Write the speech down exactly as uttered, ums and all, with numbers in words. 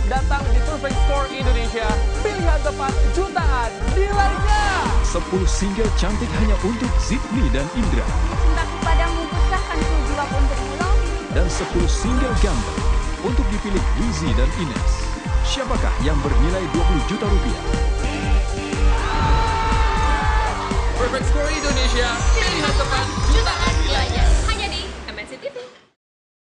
datang di Perfect Score Indonesia. Pilihan tepat jutaan nilainya. sepuluh single cantik hanya untuk Zidni dan Indra. Cintaku padamu pecahkan ku jiwa untuk mulau. Dan sepuluh single ganda untuk dipilih Wizi dan Ines. Siapakah yang bernilai dua puluh juta rupiah? Perfect Score Indonesia, pilihan tepat jutaan.